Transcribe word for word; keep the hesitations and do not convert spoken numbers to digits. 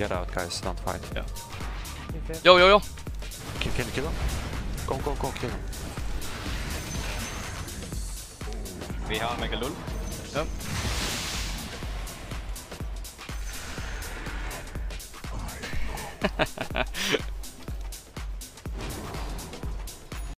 Get out, guys. Don't fight. Yeah. Yo, yo, yo. Kill, kill, kill him. Go, go, go, kill him. Vi har mega lull. Ja.